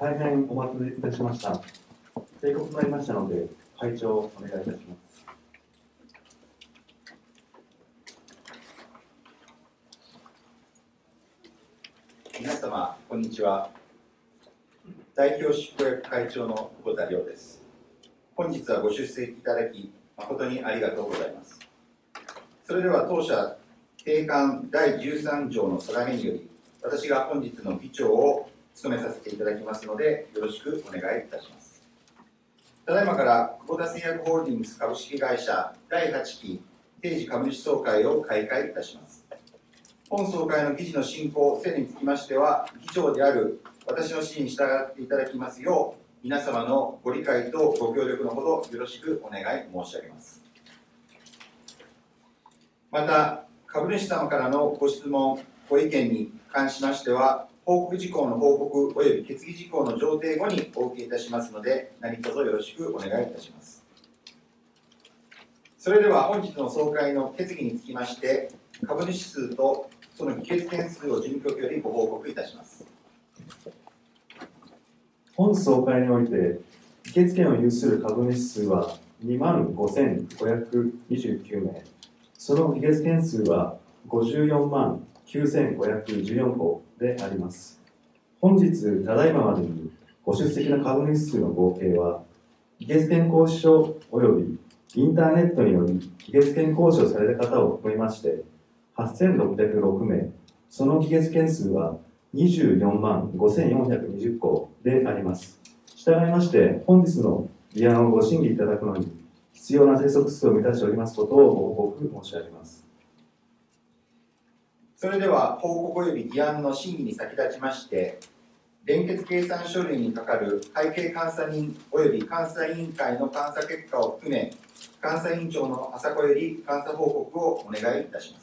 大変お待たせいたしました。定刻となりましたので、会長お願いいたします。 皆様、こんにちは。代表執行役会長の久保田亮です。本日はご出席いただき、誠にありがとうございます。それでは当社定款第13条の定めにより、私が本日の議長を務めさせていただきますので、よろしくお願いいたします。ただいまから久保田製薬ホールディングス株式会社第8期定時株主総会を開会いたします。本総会の議事の進行等につきましては、議長である私の指示に従っていただきますよう、皆様のご理解とご協力のほどよろしくお願い申し上げます。また、株主様からのご質問、ご意見に関しましては、報告事項の報告及び決議事項の上程後にお受けいたしますので、何卒よろしくお願いいたします。それでは本日の総会の決議につきまして、株主数とその議決件数を事務局よりご報告いたします。 本総会において、議決権を有する株主数は25,529名、その議決件数は549,514個であります。本日、ただいままでにご出席の株主数の合計は、議決権行使書及びインターネットにより議決権行使をされた方を含めまして、8,606名、その議決件数は245,420個であります。したがいまして、本日の議案をご審議いただくのに必要な接続数を満たしておりますことをご報告申し上げます。 それでは、報告及び議案の審議に先立ちまして、連結計算書類に係る会計監査人及び監査委員会の監査結果を含め、監査委員長の浅子より監査報告をお願いいたします。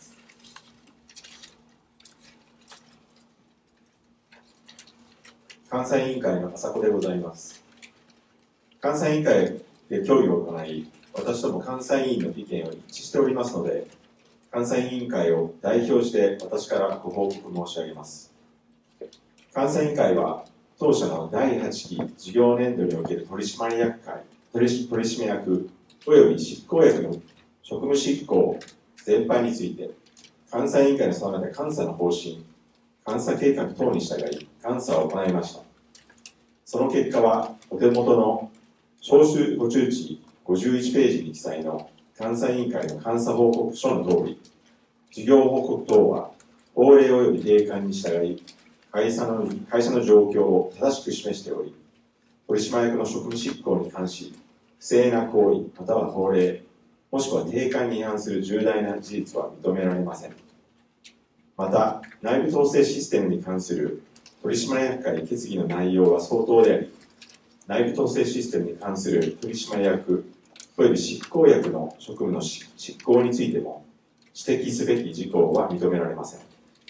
監査委員会の浅子でございます。監査委員会で協議を行い、私ども監査委員の意見を一致しておりますので、監査委員会を代表して私からご報告申し上げます。監査委員会は、当社の第8期事業年度における取締役会、取締役及び執行役の職務執行全般について、監査委員会の定めた監査の方針、監査計画等に従い、監査を行いました。その結果は、お手元の招集ご通知51ページに記載の監査委員会の監査報告書のとおり、事業報告等は法令及び定款に従い、会社の状況を正しく示しており、取締役の職務執行に関し、不正な行為または法令、もしくは定款に違反する重大な事実は認められません。また、内部統制システムに関する取締役会決議の内容は相当であり、内部統制システムに関する取締役及び執行役の職務の執行についても、指摘すべき事項は認められません。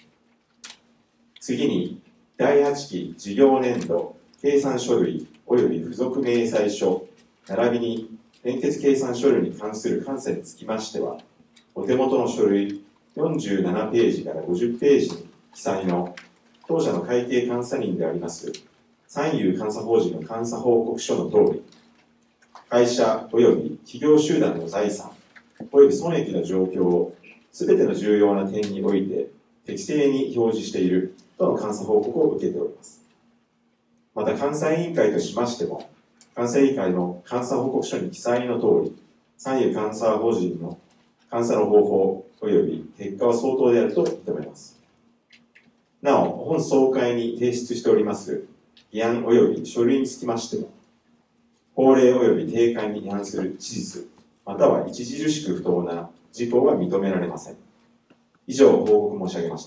次に、第8期事業年度計算書類及び付属明細書、並びに連結計算書類に関する監査につきましては、お手元の書類47ページから50ページに記載の当社の会計監査人であります三遊監査法人の監査報告書のとおり、会社及び企業集団の財産及び損益の状況をすべての重要な点において適正に表示しているとの監査報告を受けております。また、監査委員会としましても、監査委員会の監査報告書に記載のとおり、三遊監査法人の監査の方法及び結果は相当であると認めます。なお、本総会に提出しております議案及び書類につきましても、法令及び定款に違反する事実、または著しく不当な事項は認められません。以上、報告申し上げました。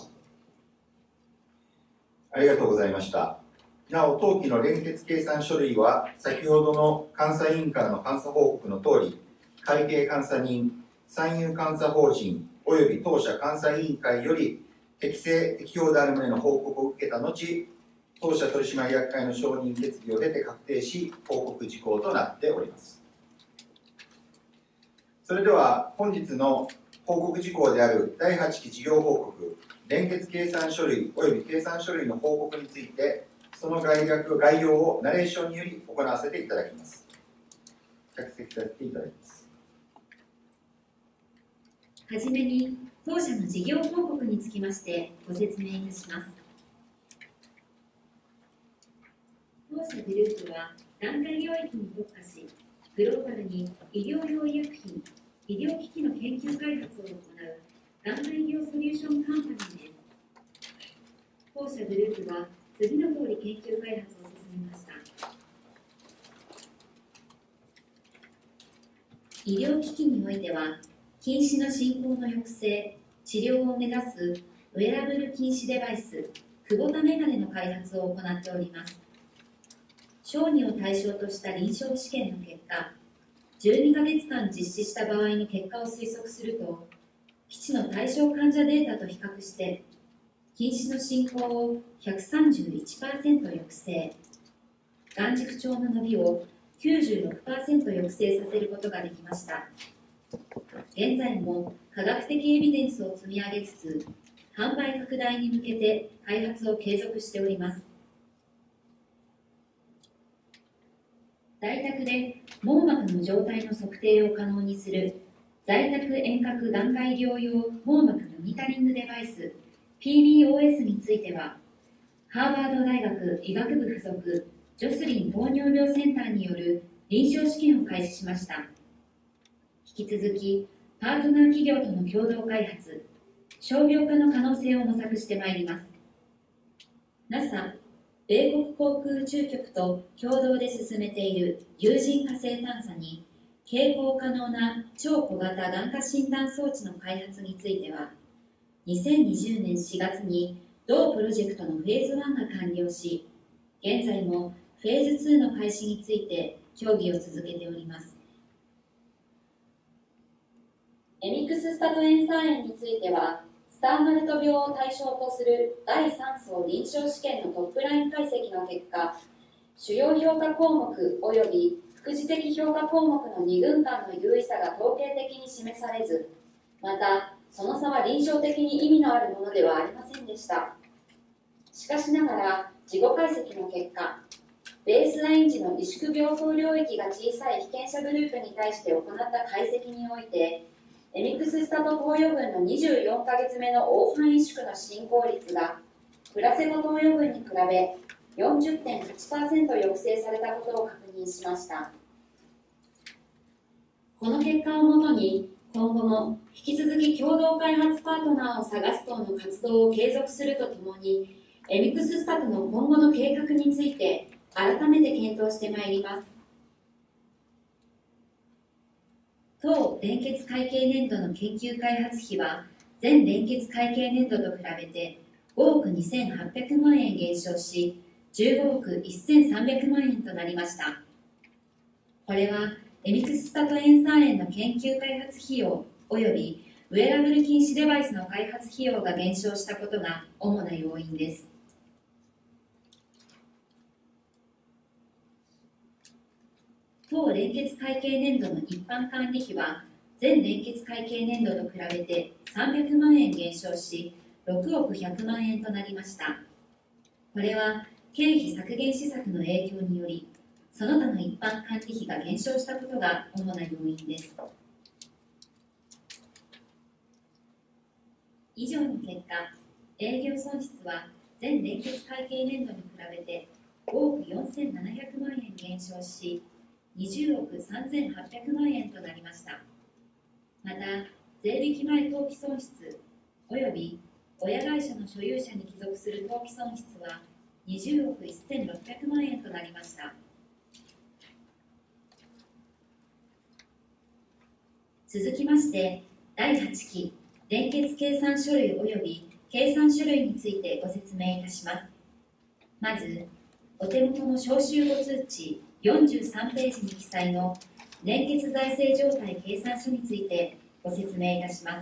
ありがとうございました。なお、当期の連結計算書類は、先ほどの監査委員からの監査報告のとおり、会計監査人、三遊監査法人及び当社監査委員会より適正・適法である旨の報告を受けた後、当社取締役会の承認決議を経て確定し、報告事項となっております。それでは、本日の報告事項である第8期事業報告、連結計算書類及び計算書類の報告について、 その概要をナレーションにより行わせていただきます。着席させていただきます。 はじめに、当社の事業報告につきましてご説明いたします。当社グループは、眼科領域に特化し、グローバルに医療用医薬品、医療機器の研究開発を行う眼科医療ソリューションカンパニーです。当社グループは、次の通り研究開発を進めました。医療機器においては、近視の進行の抑制、治療を目指すウェアラブル近視デバイス、クボタメガネの開発を行っております。小児を対象とした臨床試験の結果、12ヶ月間実施した場合の結果を推測すると、基地の対象患者データと比較して、近視の進行を 131% 抑制、眼軸長の伸びを 96% 抑制させることができました。現在も科学的エビデンスを積み上げつつ、販売拡大に向けて開発を継続しております。在宅で網膜の状態の測定を可能にする在宅遠隔眼科医療用網膜モニタリングデバイス PBOS については、ハーバード大学医学部附属ジョスリン糖尿病センターによる臨床試験を開始しました。引き続き、パートナー企業との共同開発、商業化の可能性を模索してまいります。NASA、米国航空宇宙局と共同で進めている有人火星探査に、携行可能な超小型眼科診断装置の開発については、2020年4月に同プロジェクトのフェーズ1が完了し、現在もフェーズ2の開始について協議を続けております。エミクススタトエン酸塩については、スターマルト病を対象とする第3層臨床試験のトップライン解析の結果、主要評価項目及び副次的評価項目の2群間の優位差が統計的に示されず、また、その差は臨床的に意味のあるものではありませんでした。しかしながら、事後解析の結果、ベースライン時の萎縮病巣領域が小さい被験者グループに対して行った解析において、エミクススタト投与群の24ヶ月目の黄斑萎縮の進行率が、プラセボ投与群に比べ 40.8% 抑制されたことを確認しました。この結果をもとに、今後も引き続き共同開発パートナーを探す等の活動を継続するとともに、エミクススタトの今後の計画について改めて検討してまいります。当連結会計年度の研究開発費は、前連結会計年度と比べて5億2800万円減少し、15億1300万円となりました。これは、エミクススタトエン酸塩の研究開発費用及びウェアラブル近視デバイスの開発費用が減少したことが主な要因です。当連結会計年度の一般管理費は、前連結会計年度と比べて300万円減少し、6億100万円となりました。これは、経費削減施策の影響により、その他の一般管理費が減少したことが主な要因です。以上の結果、営業損失は前連結会計年度に比べて5億4700万円減少し、20億3800万円となりました。また、税引き前当期損失及び親会社の所有者に帰属する当期損失は20億1600万円となりました。続きまして、第8期連結計算書類及び計算書類についてご説明いたします。まず、お手元の招集後通知43ページに記載の連結財政状態計算書についてご説明いたします。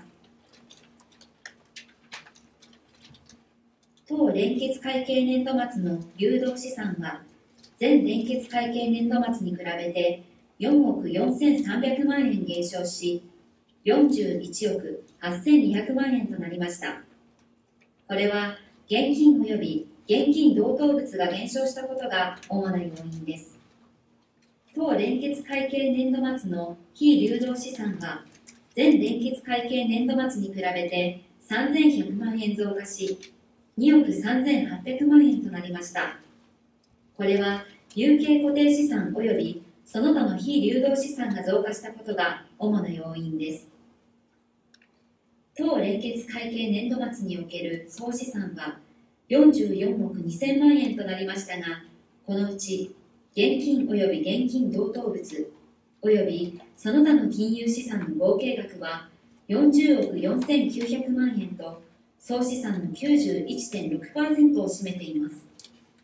当連結会計年度末の流動資産は、前連結会計年度末に比べて4億4300万円減少し、41億8200万円となりました。これは、現金及び現金同等物が減少したことが主な要因です。当連結会計年度末の非流動資産は前連結会計年度末に比べて3100万円増加し、2億3800万円となりました。これは有形固定資産及びその他の非流動資産が増加したことが主な要因です。当連結会計年度末における総資産は44億2000万円となりましたが、このうち現金及び現金同等物及びその他の金融資産の合計額は40億4900万円と総資産の 91.6% を占めています。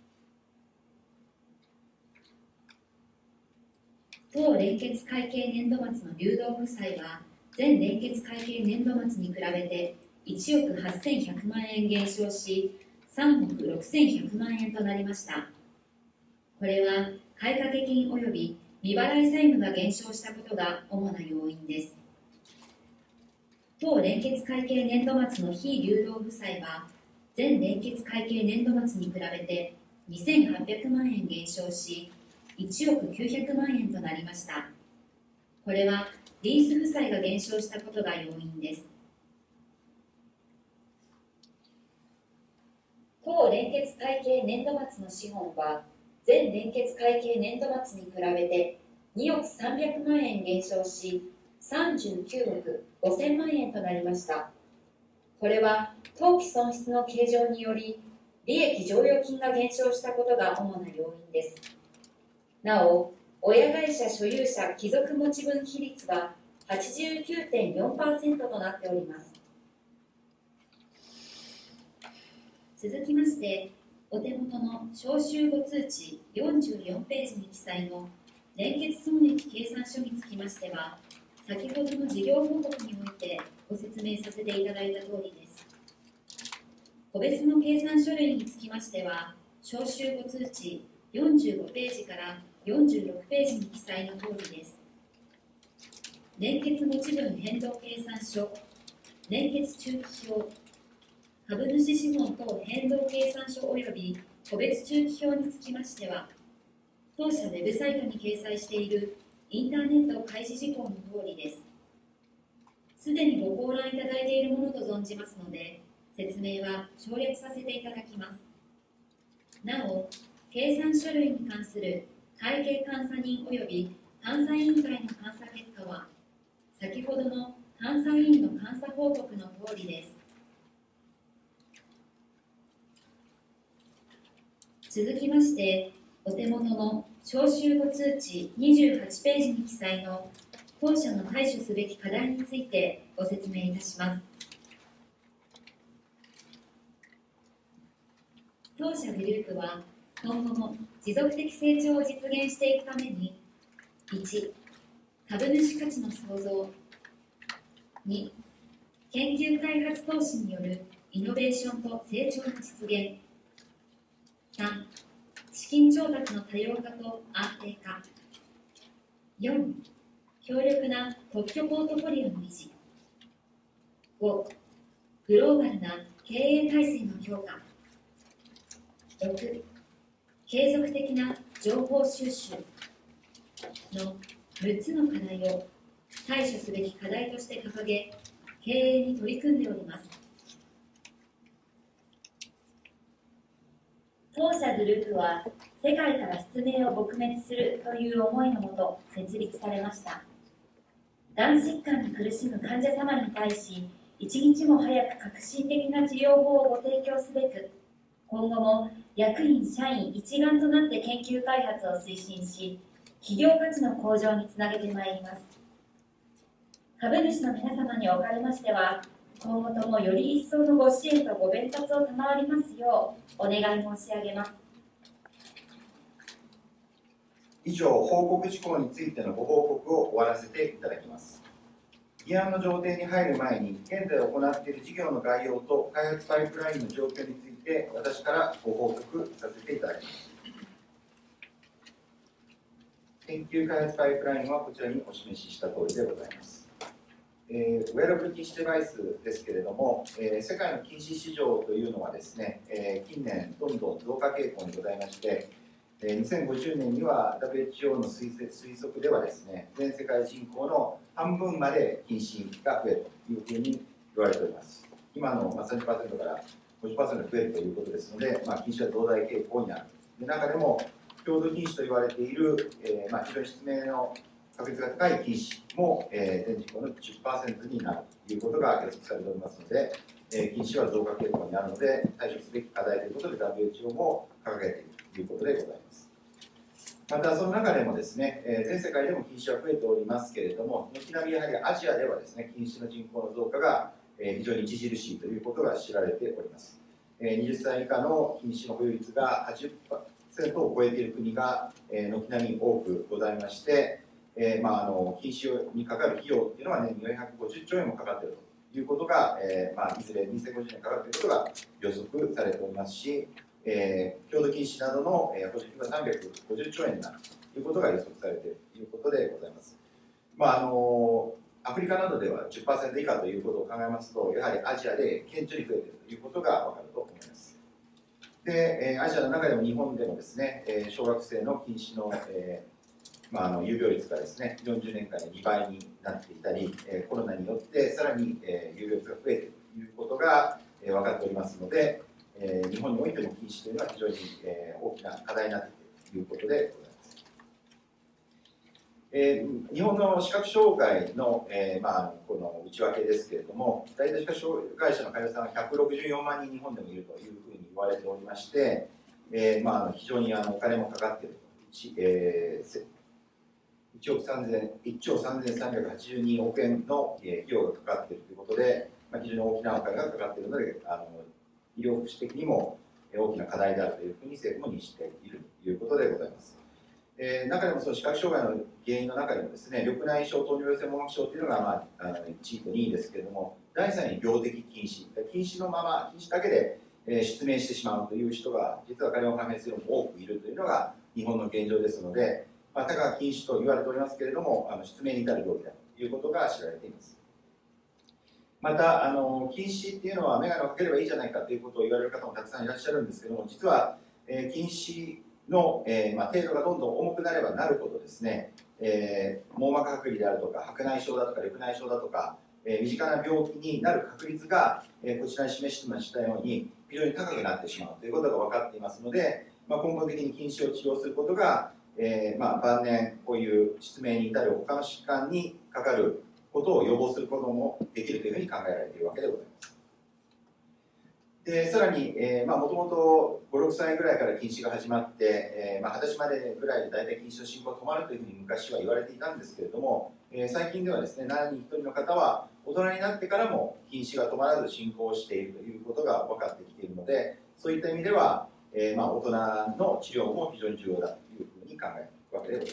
当連結会計年度末の流動負債は前連結会計年度末に比べて1億8100万円減少し3億6100万円となりました。これは買掛金及び未払い債務が減少したことが主な要因です。当連結会計年度末の非流動負債は前連結会計年度末に比べて2800万円減少し1億900万円となりました。これはリース負債が減少したことが要因です。当連結会計年度末の資本は前連結会計年度末に比べて2億300万円減少し39億5000万円となりました。これは当期損失の計上により利益剰余金が減少したことが主な要因です。なお、親会社所有者帰属持ち分比率は 89.4% となっております。続きまして、お手元の招集後通知44ページに記載の連結損益計算書につきましては、先ほどの事業報告においてご説明させていただいたとおりです。個別の計算書類につきましては、招集後通知45ページから46ページに記載のとおりです。連結持ち分変動計算書、連結中期表、株主資本等変動計算書及び個別中期表につきましては、当社ウェブサイトに掲載しているインターネット開示事項のとおりです。すでにごご覧いただいているものと存じますので、説明は省略させていただきます。なお、計算書類に関する会計監査人及び監査委員会の監査結果は、先ほどの監査委員の監査報告のとおりです。続きまして、お手元の招集後通知28ページに記載の当社の対処すべき課題についてご説明いたします。当社グループは今後も持続的成長を実現していくために、1、株主価値の創造、2、研究開発投資によるイノベーションと成長の実現、3、資金調達の多様化と安定化、4、強力な特許ポートフォリオの維持、5、グローバルな経営体制の強化、6、継続的な情報収集の6つの課題を対処すべき課題として掲げ、経営に取り組んでおります。当社グループは世界から失明を撲滅するという思いのもと設立されました。がん疾患に苦しむ患者様に対し、一日も早く革新的な治療法をご提供すべく、今後も役員・社員一丸となって研究開発を推進し、企業価値の向上につなげてまいります。株主の皆様におかれましては、今後ともより一層のご支援とご鞭撻を賜りますようお願い申し上げます。 以上、報告事項についてのご報告を終わらせていただきます。議案の上程に入る前に、現在行っている事業の概要と開発パイプラインの状況について、私からご報告させていただきます。研究開発パイプラインはこちらにお示しした通りでございます。 ウェアラブル禁止デバイスですけれども、世界の禁止市場というのはですね、近年どんどん増加傾向にございまして、2050年には WHO の推測ではですね、全世界人口の半分まで禁止が増えるというふうに言われております。今の 30% から50% 増えるということですので、禁止は増大傾向になる。で中でも強度禁止と言われている、非常に失明の確率が高い禁止も、全人口の 10% になるということが予測されておりますので、禁止は増加傾向にあるので、対処すべき課題ということで WHO も掲げているということでございます。また、その中でもですね、全世界でも禁止は増えておりますけれども、軒並みやはりアジアではですね、禁止の人口の増加が非常に著しいということが知られております。20歳以下の禁止の保有率が 80% を超えている国が軒並み多くございまして、禁止にかかる費用というのは年に450兆円もかかっているということが、いずれ2050年かかるということが予測されておりますし、強度禁止などの補助金が350兆円になるということが予測されているということでございます。アフリカなどでは 10% 以下ということを考えますと、やはりアジアで顕著に増えているということが分かると思います。で、アジアの中でも日本でもですね、小学生の禁止の、有病率がですね、40年間で2倍になっていたり、コロナによってさらに有病率が増えているということが分かっておりますので、日本においても禁止というのは非常に大きな課題になっているということでございます。日本の視覚障害の、この内訳ですけれども、大体視覚障害者の患者さんは164万人日本でもいるというふうに言われておりまして、非常にお金もかかっていると。1兆3382億円の費用がかかっているということで、非常に大きなお金がかかっているので、医療福祉的にも大きな課題であるというふうに政府も認識しているということでございます。中でもその視覚障害の原因の中でもですね、緑内障、糖尿病性網膜症というのが、1位と2位ですけれども、第3位に病的禁止、禁止のまま、禁止だけで失明してしまうという人が、実は加齢を判明するよりも多くいるというのが日本の現状ですので、たかが禁止と言われておりますけれども、失明に至る病気だということが知られています。また、禁止っていうのは眼鏡をかければいいじゃないかということを言われる方もたくさんいらっしゃるんですけども、実は、禁止の、程度がどんどん重くなればなるほどですね、網膜剥離であるとか白内障だとか緑内障だとか、身近な病気になる確率が、こちらに示しましたように非常に高くなってしまうということが分かっていますので、根本的に禁止を治療することが、晩年こういう失明に至る他の疾患にかかることを予防することもできるというふうに考えられているわけでございます。でさらに、もともと5、6歳ぐらいから禁止が始まって、20歳までぐらいで大体禁止の進行が止まるというふうに昔は言われていたんですけれども、最近ではですね、7人に1人の方は大人になってからも禁止が止まらず進行しているということが分かってきているので、そういった意味では、大人の治療も非常に重要だというふうに考えるわけでございます。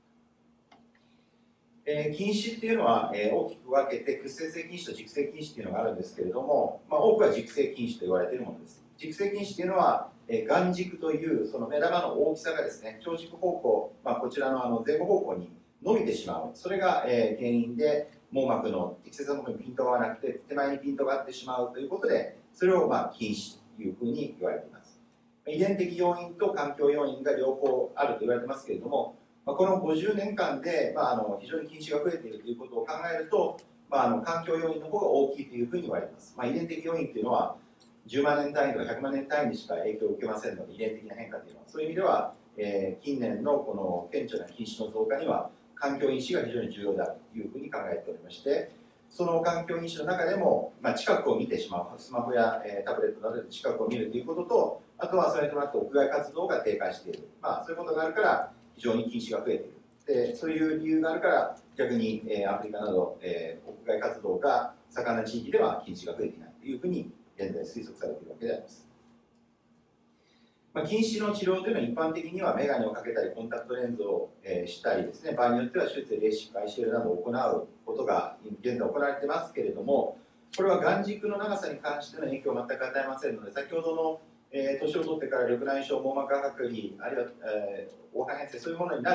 禁止っていうのは、大きく分けて屈折性禁止と軸性禁止というのがあるんですけれども、多くは軸性禁止と言われているものです。軸性禁止というのは、眼軸というその目玉の大きさがですね、長軸方向、こちらの前後方向に伸びてしまう、それが、原因で網膜の適切なところにピントが合わなくて手前にピントが合ってしまうということで、それを禁止というふうに言われています。遺伝的要因と環境要因が両方あると言われてますけれども、この50年間で、非常に禁止が増えているということを考えると、環境要因の方が大きいというふうに言われています。遺伝的要因というのは10万年単位とか100万年単位にしか影響を受けませんので、遺伝的な変化というのはそういう意味では、近年のこの顕著な禁止の増加には環境因子が非常に重要だというふうに考えておりまして、その環境因子の中でも、近くを見てしまう、スマホや、タブレットなどで近くを見るということと、あとはそれとなって屋外活動が低下している、そういうことがあるから非常に禁止が増えている。でそういう理由があるから逆に、アフリカなど、屋外活動が盛んな地域では禁止が増えていないというふうに現在推測されているわけであります。禁止の治療というのは一般的には眼鏡をかけたりコンタクトレンズを、したりですね、場合によっては手術でレーシック、アイシェルなどを行うことが現在行われていますけれども、これは眼軸の長さに関しての影響を全く与えませんので、先ほどの年を取ってから緑内障、網膜剥離、あるいは黄斑変性、そういうものになる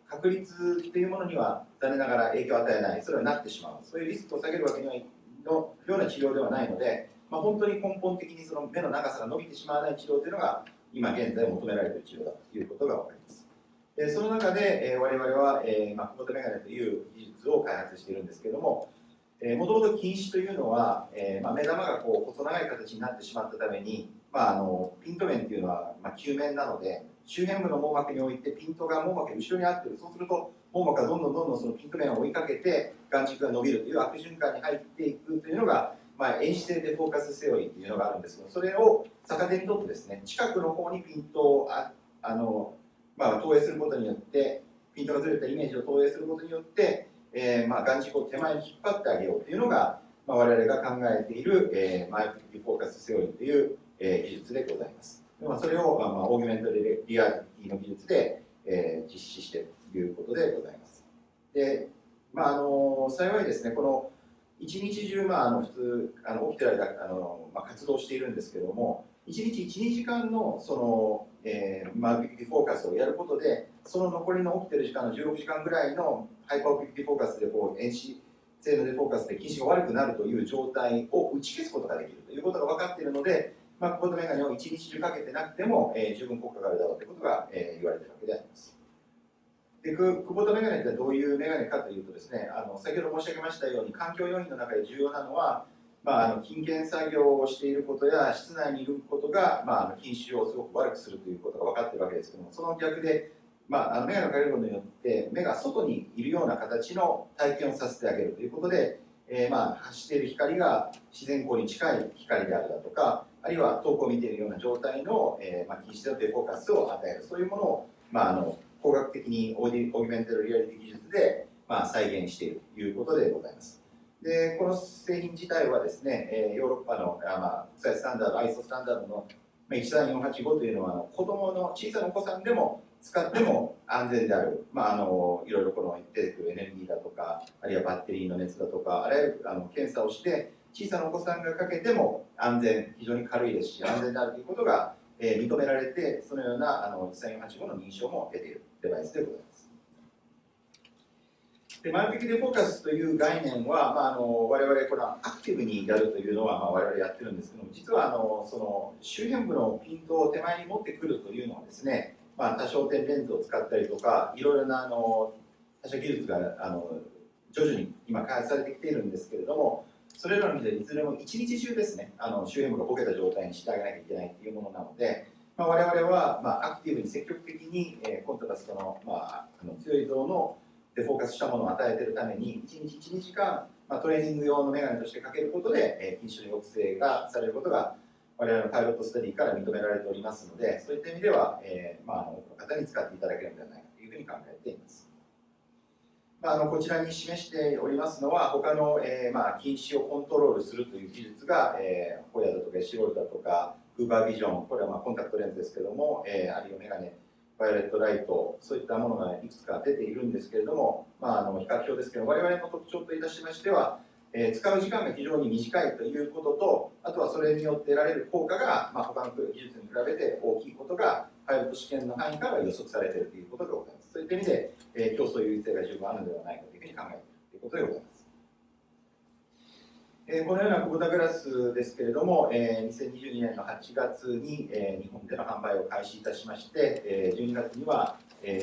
確率というものには残念ながら影響を与えない、それはなってしまう、そういうリスクを下げるわけにはいのような治療ではないので、本当に根本的にその目の長さが伸びてしまわない治療というのが今現在求められている治療だということが分かります。その中で、我々は、久保田メガネという技術を開発しているんですけれども、もともと近視というのは、目玉がこう細長い形になってしまったために、ピント面というのは、球面なので、周辺部の網膜においてピントが網膜の後ろにあっている、そうすると網膜がどんどんそのピント面を追いかけて眼軸が伸びるという悪循環に入っていくというのが、遠視性デフォーカスセオリーというのがあるんですけど、それを逆手にとってですね、近くの方にピントを投影することによって、ピントがずれたイメージを投影することによって、眼軸を手前に引っ張ってあげようというのが、我々が考えている、マイオプティックフォーカスセオリーという、技術でございます。それを、オーギュメントリアリティの技術で、実施しているということでございます。で、幸いですね、この一日中、普通起きてる間活動しているんですけども、1日1、2時間のその、マイオプティックフォーカスをやることで、その残りの起きてる時間の16時間ぐらいのハイパーオプティックフォーカスで遠視性のデフォーカスで近視が悪くなるという状態を打ち消すことができるということが分かっているので、久保田メガネを一日中かけてなくても、十分効果があるだろうということが、言われているわけであります。で、久保田メガネってどういうメガネかというとですね、先ほど申し上げましたように環境要因の中で重要なのは、勤勉作業をしていることや室内にいることが、近視をすごく悪くするということが分かっているわけですけども、その逆で、メガネをかけることによって目が外にいるような形の体験をさせてあげるということで、発している光が自然光に近い光であるだとか、あるいは遠くを見ているような状態の、近視でのデフォーカスを与える、そういうものを、工学的にオーギュメンテッドリアリティ技術で、再現しているということでございます。で、この製品自体はですね、ヨーロッパの、国際スタンダード、ISO スタンダードの13485というのは、子供の小さなお子さんでも使っても安全である、いろいろこの出てくるエネルギーだとか、あるいはバッテリーの熱だとか、あらゆる検査をして、小さなお子さんがかけても安全、非常に軽いですし、安全であるということが、認められて、そのような13485の認証も得ているデバイスでございます。で、マイオプティックデフォーカスという概念は、我々これはアクティブにやるというのは、我々やってるんですけども、実はその周辺部のピントを手前に持ってくるというのはですね、多焦点レンズを使ったりとか、いろいろな他社技術が徐々に今開発されてきているんですけれども、それらの技術はいずれも一日中ですね、周辺部がボケた状態にしてあげなきゃいけないというものなので、我々はアクティブに積極的にコントラストの強い像のでフォーカスしたものを与えているために、1日1、2時間、トレーニング用のメガネとしてかけることで、近視の抑制がされることが、我々のパイロットスタディから認められておりますので、そういった意味では、多くの方に使っていただけるのではないかというふうに考えています。こちらに示しておりますのは、他の、近視をコントロールするという技術が、ホヤだとかシロールだとか、ウーバービジョン、これはコンタクトレンズですけれども、あるいはメガネ、バイオレットライト、そういったものがいくつか出ているんですけれども、比較表ですけど、我々の特徴といたしましては、使う時間が非常に短いということと、あとはそれによって得られる効果が、他の技術に比べて大きいことが、パイロット試験の範囲から予測されているということでございます。そういった意味で、競争優位性が十分あるのではないかというふうに考えているということでございます。このような久保田グラスですけれども、2022年の8月に日本での販売を開始いたしまして、12月には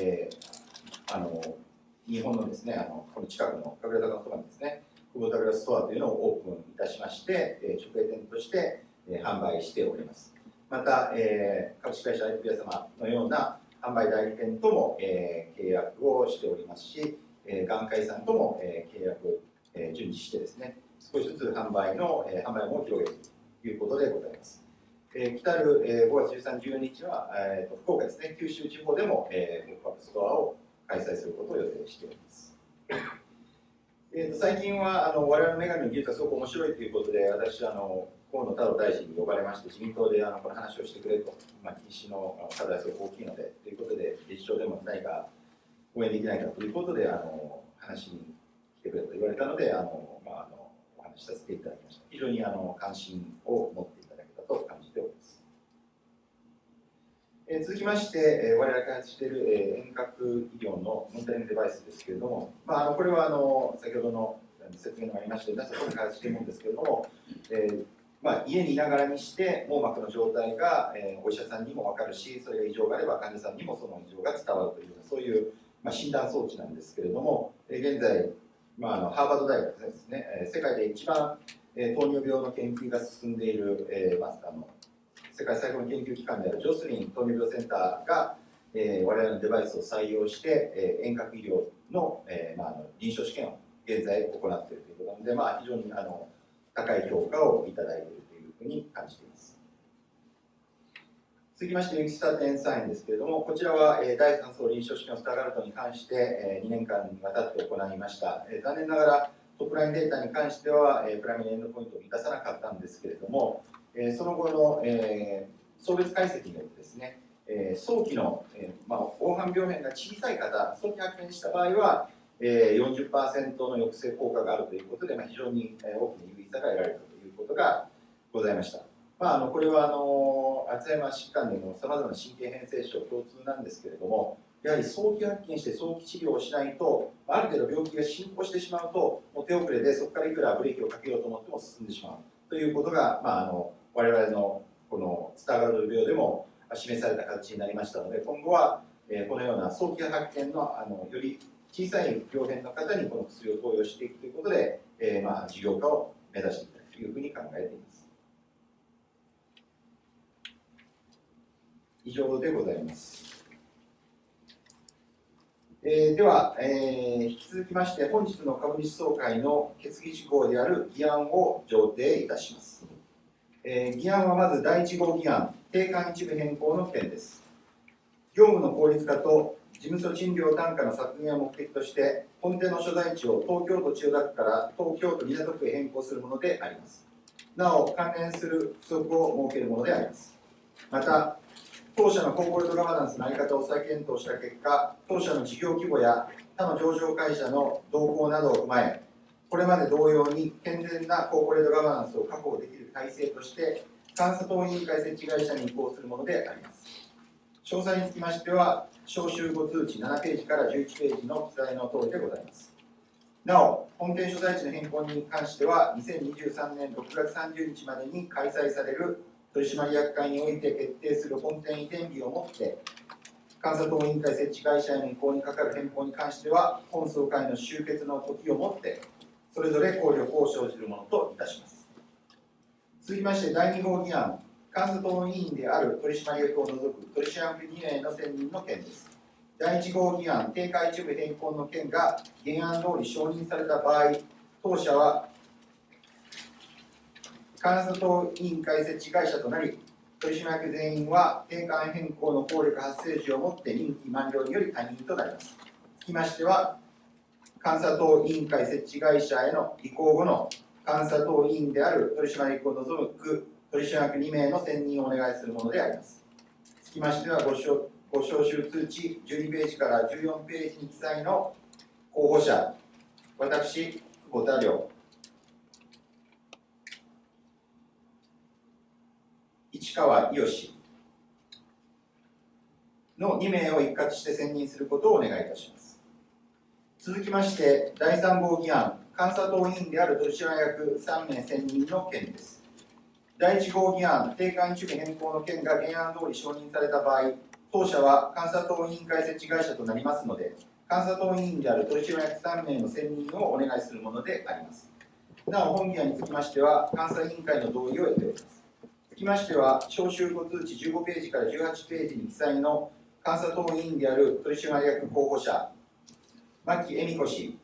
日本のですね、この近くの神楽坂のそばにですね、久保田グラスストアというのをオープンいたしまして、直営店として販売しております。また、株式会社アイピア様のような販売代理店とも契約をしておりますし、眼科医さんとも契約順次してですね、少しずつ販売も広げているということでございます。来たる5月13、14日は福岡ですね、九州地方でもポップアップストアを開催することを予定しております。最近は我々のメガネの技術がすごく面白いということで、私、河野太郎大臣に呼ばれまして、自民党でこの話をしてくれと、近視の課題がすごく大きいので、ということで、理事長でも何か応援できないかということで、話に来てくれと言われたので、お話しさせていただきました。非常に関心を持っていただけたと感じております。 続きまして、我々が開発している、遠隔医療のモニタリングデバイスですけれども、これは先ほどの説明がありましたような、そこで開発しているものですけれども、家にいながらにして網膜の状態が、お医者さんにも分かるし、それが異常があれば患者さんにもその異常が伝わるというような、そういう、診断装置なんですけれども、現在、ハーバード大学ですね、世界で一番、糖尿病の研究が進んでいる、世界最高の研究機関であるジョスリン糖尿病センターが、我々のデバイスを採用して、遠隔医療の、臨床試験を現在行っているということなので、非常に高い評価をいただいているというふうに感じています。続きまして、ユキスタ点3ですけれども、こちらは第3層臨床試験のスターガルトに関して2年間にわたって行いました。残念ながらトップラインデータに関してはプライマリエンドポイントを満たさなかったんですけれども、その後の送別解析によってですね、早期の黄斑病変が小さい方、早期発見した場合は40% の抑制効果があるということで、非常に大きな有意差が得られたということがございました。これはアルツハイマー疾患でもさまざまな神経変性症共通なんですけれども、やはり早期発見して早期治療をしないと、ある程度病気が進行してしまうと、もう手遅れでそこからいくらブレーキをかけようと思っても進んでしまうということが、我々のこのスターガルト病でも示された形になりましたので、今後はこのような早期発見のより小さい病変の方にこの薬を投与していくということで、事業化を目指していきたいというふうに考えています。以上でございます。では、引き続きまして本日の株主総会の決議事項である議案を上呈いたします。議案はまず第1号議案、定款一部変更の件です。業務の効率化と事務所賃料単価の削減を目的として、本店の所在地を東京都千代田区から東京都港区へ変更するものであります。なお、関連する不足を設けるものであります。また、当社のコーポレートガバナンスの在り方を再検討した結果、当社の事業規模や他の上場会社の動向などを踏まえ、これまで同様に健全なコーポレートガバナンスを確保できる体制として、監査等委員会設置会社に移行するものであります。詳細につきましては、招集後通知7ページから11ページの記載の通りでございます。なお、本店所在地の変更に関しては、2023年6月30日までに開催される取締役会において決定する本店移転日をもって、監査等委員会設置会社への移行にかかる変更に関しては、本総会の終結の時をもって、それぞれ効力を生じるものといたします。続きまして、第2号議案、監査等委員である取締役を除く取締役2名の選任の件です。第1号議案、定価一部変更の件が原案通り承認された場合、当社は監査等委員会設置会社となり、取締役全員は定款変更の効力発生時をもって任期満了により退任となります。つきましては、監査等委員会設置会社への移行後の監査等委員である取締役を除く取締役2名の選任をお願いするものであります。つきましては、ご招集通知12ページから14ページに記載の候補者、私、久保田亮、市川伊義の2名を一括して選任することをお願いいたします。続きまして、第3号議案、監査等委員である取締役3名選任の件です。第1号議案、定款一部変更の件が原案通り承認された場合、当社は監査等委員会設置会社となりますので、監査等委員である取締役3名の選任をお願いするものであります。なお、本議案につきましては、監査委員会の同意を得ております。つきましては、招集後通知15ページから18ページに記載の監査等委員である取締役候補者、牧恵美子氏、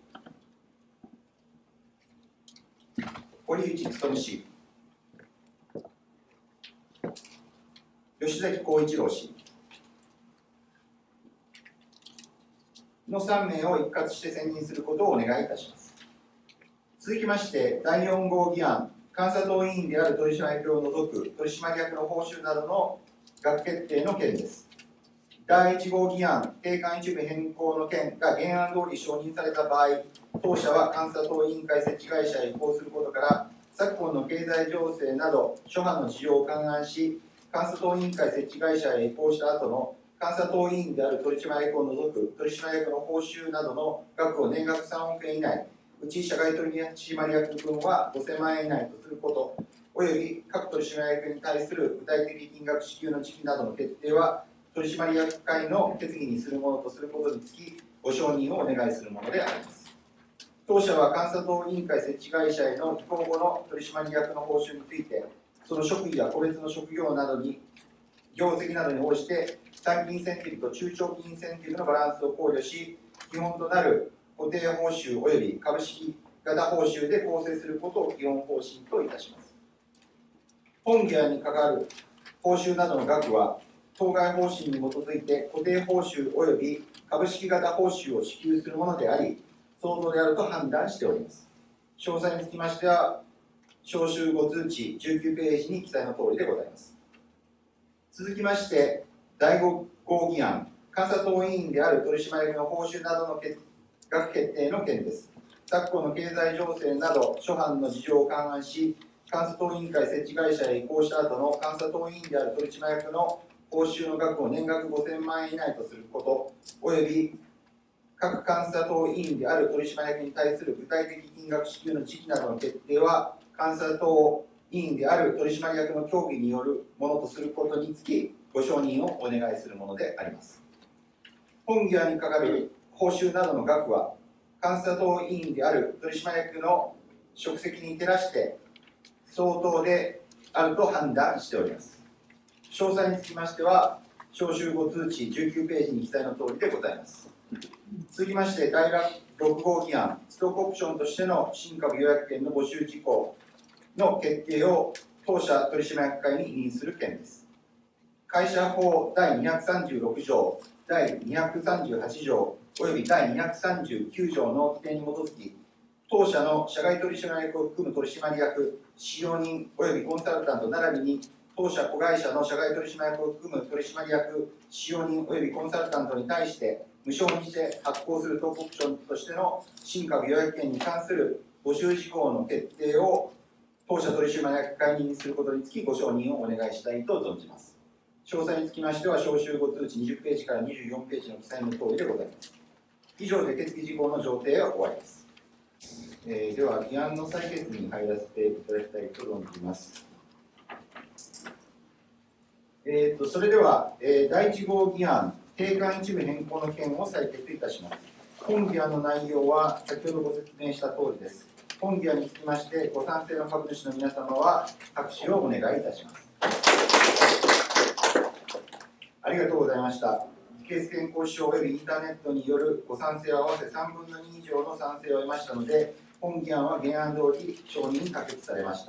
堀内勉氏、吉崎浩一郎氏の3名を一括して選任することをお願いいたします。続きまして、第4号議案、監査等委員である取締役を除く取締役の報酬などの額決定の件です。第1号議案、定款一部変更の件が原案通り承認された場合、当社は監査等委員会設置会社へ移行することから、昨今の経済情勢など諸般の事情を勘案し、 監査等委員会設置会社へ移行した後の監査等委員である取締役を除く取締役の報酬などの額を年額3億円以内、うち社外取締役分は5000万円以内とすること、および各取締役に対する具体的金額支給の時期などの決定は、取締役会の決議にするものとすることにつき、ご承認をお願いするものであります。当社は監査等委員会設置会社への移行後の取締役の報酬について、その職位や個別の職業などに、業績などに応じて、短期インセンティブと中長期インセンティブのバランスを考慮し、基本となる固定報酬及び株式型報酬で構成することを基本方針といたします。本議案にかかる報酬などの額は、当該方針に基づいて固定報酬及び株式型報酬を支給するものであり、相当であると判断しております。詳細につきましては、招集後通知19ページに記載の通りでございます。続きまして、第5号議案、監査等委員である取締役の報酬などの額決定の件です。昨今の経済情勢など諸般の事情を勘案し、監査等委員会設置会社へ移行した後の監査等委員である取締役の報酬の額を年額5000万円以内とすること、および各監査等委員である取締役に対する具体的金額支給の時期などの決定は、監査等委員である取締役の協議によるものとすることにつき、ご承認をお願いするものであります。本議案にかかる報酬などの額は、監査等委員である取締役の職責に照らして相当であると判断しております。詳細につきましては、招集後通知19ページに記載の通りでございます。続きまして、第6号議案、ストックオプションとしての新株予約権の募集事項の決定を当社取締役会に委任する件です。会社法第236条、第238条、および第239条の規定に基づき、当社の社外取締役を含む取締役、使用人およびコンサルタント並びに、当社子会社の社外取締役を含む取締役、使用人およびコンサルタントに対して、無償にして発行するトークオプションとしての新株予約権に関する募集事項の決定を当社取締役会にすることにつきご承認をお願いしたいと存じます。詳細につきましては、招集後通知20ページから24ページの記載の通りでございます。以上で決議事項の上程は終わります。では、議案の採決に入らせていただきたいと存じます。それでは、第1号議案、定款一部変更の件を採決いたします。本議案の内容は先ほどご説明した通りです。本議案につきまして、ご賛成の株主の皆様は拍手をお願いいたします。ありがとうございました。議決権行使書及びインターネットによるご賛成を合わせ3分の2以上の賛成を得ましたので、本議案は原案通り承認可決されました。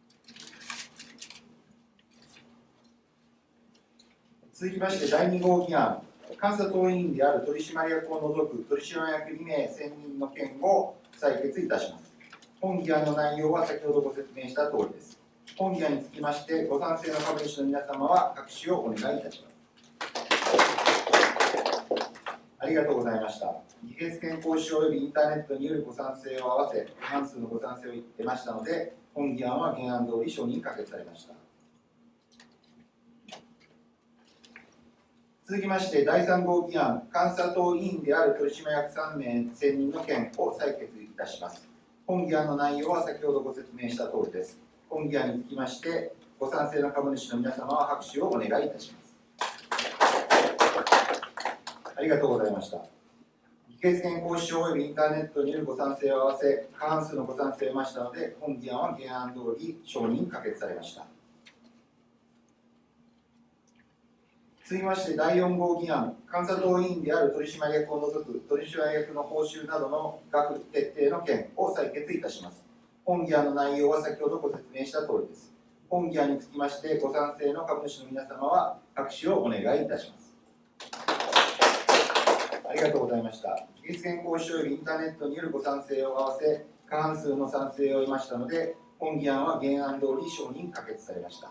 続きまして、第2号議案、監査等委員である取締役を除く取締役2名選任の件を採決いたします。本議案の内容は先ほどご説明した通りです。本議案につきまして、ご賛成の株主の皆様は拍手をお願いいたします。ありがとうございました。議決権行使書及びインターネットによるご賛成を合わせ、過半数のご賛成を得ましたので、本議案は原案通り承認可決されました。続きまして、第3号議案、監査等委員である取締役3名選任の件を採決いたします。本議案の内容は先ほどご説明した通りです。本議案につきまして、ご賛成の株主の皆様は拍手をお願いいたします。ありがとうございました。議決権行使書及びインターネットによるご賛成を合わせ、過半数のご賛成を得ましたので、本議案は原案通り承認可決されました。続きまして、第4号議案、監査等委員である取締役を除く取締役の報酬などの額決定の件を採決いたします。本議案の内容は先ほどご説明した通りです。本議案につきまして、ご賛成の株主の皆様は拍手をお願いいたします。ありがとうございました。議決権行使書及びインターネットによるご賛成を合わせ、過半数の賛成を得ましたので、本議案は原案通り承認可決されました。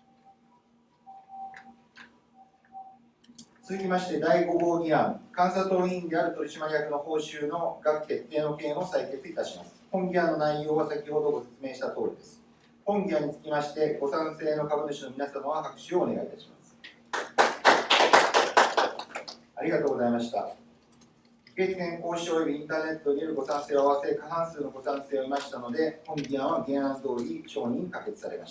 続きまして、第5号議案、監査等委員である取締役の報酬の額決定の件を採決いたします。本議案の内容は先ほどご説明した通りです。 本議案につきましてご賛成の株主の皆様は拍手をお願いいたします。ありがとうございました。議決権行使及びインターネットによるご賛成を合わせ過半数のご賛成を得ましたので、本議案は原案通り承認可決されました。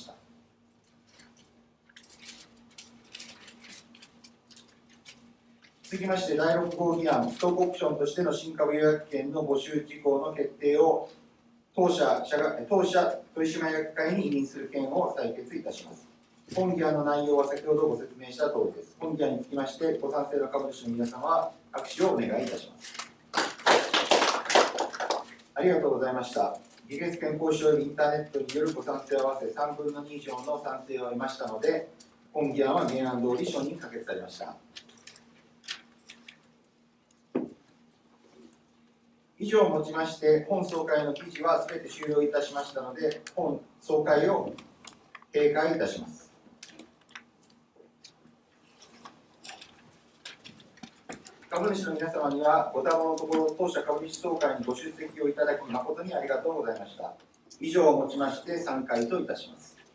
続きまして、第6号議案、ストックオプションとしての新株予約権の募集事項の決定を当社取締役会に委任する件を採決いたします。本議案の内容は先ほどご説明した通りです。本議案につきまして、ご賛成の株主の皆様は拍手をお願いいたします。ありがとうございました。議決権行使及びインターネットによるご賛成を合わせ3分の2以上の賛成を得ましたので、本議案は原案通り承認可決されました。以上をもちまして、本総会の議事はすべて終了いたしましたので、本総会を閉会いたします。株主の皆様には、ご多忙のところ、当社株主総会にご出席をいただき、誠にありがとうございました。以上をもちまして、散会といたします。